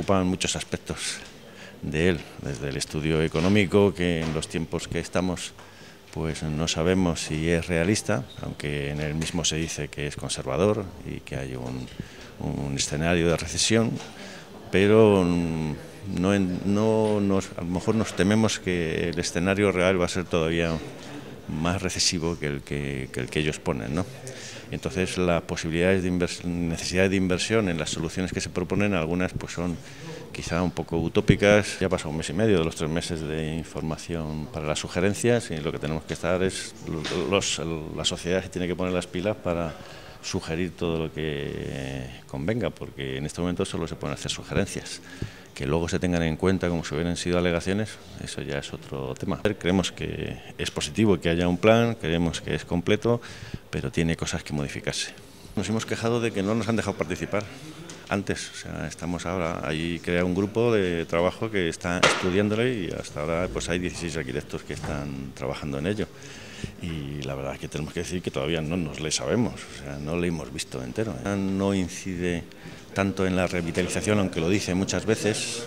preocupan muchos aspectos de él, desde el estudio económico, que en los tiempos que estamos pues no sabemos si es realista, aunque en él mismo se dice que es conservador y que hay un escenario de recesión, pero a lo mejor nos tememos que el escenario real va a ser todavía más recesivo que el que ellos ponen, ¿no? Entonces las posibilidades de necesidades de inversión en las soluciones que se proponen, algunas pues son quizá un poco utópicas. Ya ha pasado un mes y medio de los 3 meses de información para las sugerencias y lo que tenemos que estar es, la sociedad se tiene que poner las pilas para sugerir todo lo que convenga, porque en este momento solo se pueden hacer sugerencias. Que luego se tengan en cuenta como si hubieran sido alegaciones, eso ya es otro tema. Creemos que es positivo que haya un plan, creemos que es completo, pero tiene cosas que modificarse. Nos hemos quejado de que no nos han dejado participar antes, o sea, estamos ahora, ahí crea un grupo de trabajo que está estudiándolo y hasta ahora pues hay 16 arquitectos que están trabajando en ello. Y la verdad es que tenemos que decir que todavía no nos le sabemos, o sea, no le hemos visto entero. No incide tanto en la revitalización, aunque lo dice muchas veces,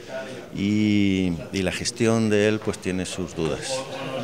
y la gestión de él pues tiene sus dudas.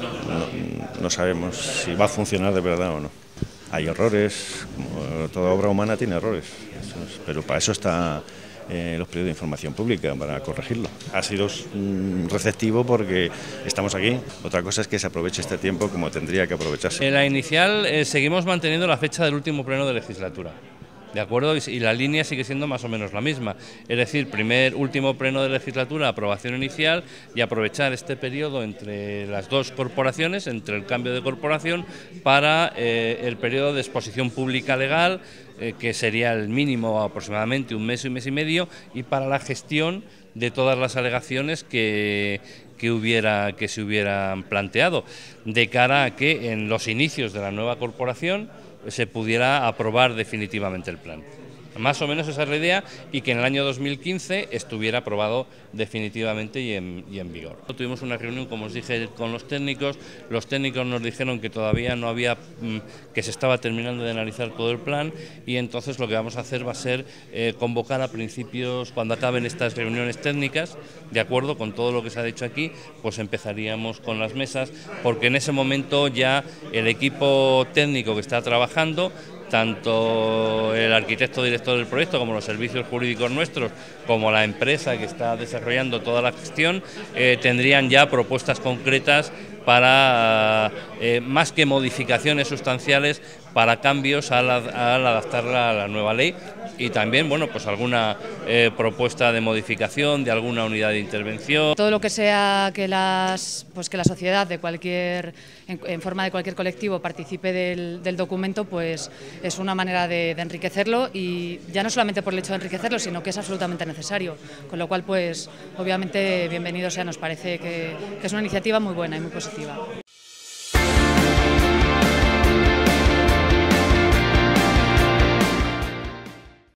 No sabemos si va a funcionar de verdad o no. Hay errores, como toda obra humana tiene errores, pero para eso está los periodos de información pública, para corregirlo. Ha sido receptivo porque estamos aquí. Otra cosa es que se aproveche este tiempo como tendría que aprovecharse. En la inicial seguimos manteniendo la fecha del último pleno de legislatura. ¿De acuerdo? Y la línea sigue siendo más o menos la misma, es decir, último pleno de legislatura, aprobación inicial, y aprovechar este periodo entre las dos corporaciones, entre el cambio de corporación, para el periodo de exposición pública legal, que sería el mínimo aproximadamente un mes y medio, y para la gestión de todas las alegaciones que se hubieran planteado, de cara a que en los inicios de la nueva corporación se pudiera aprobar definitivamente el plan. Más o menos esa es la idea, y que en el año 2015 estuviera aprobado definitivamente y en vigor. Tuvimos una reunión, como os dije, con los técnicos nos dijeron que todavía no había, que se estaba terminando de analizar todo el plan, y entonces lo que vamos a hacer va a ser convocar a principios, cuando acaben estas reuniones técnicas, de acuerdo con todo lo que se ha dicho aquí, pues empezaríamos con las mesas, porque en ese momento ya el equipo técnico que está trabajando, tanto el arquitecto director del proyecto como los servicios jurídicos nuestros, como la empresa que está desarrollando toda la gestión, tendrían ya propuestas concretas para, más que modificaciones sustanciales, para cambios al adaptarla a la nueva ley, y también, bueno, pues alguna propuesta de modificación de alguna unidad de intervención. Todo lo que sea que la sociedad en forma de cualquier colectivo participe del documento, pues es una manera de enriquecerlo, y ya no solamente por el hecho de enriquecerlo, sino que es absolutamente necesario, con lo cual pues obviamente bienvenido sea. Nos parece que es una iniciativa muy buena y muy positiva.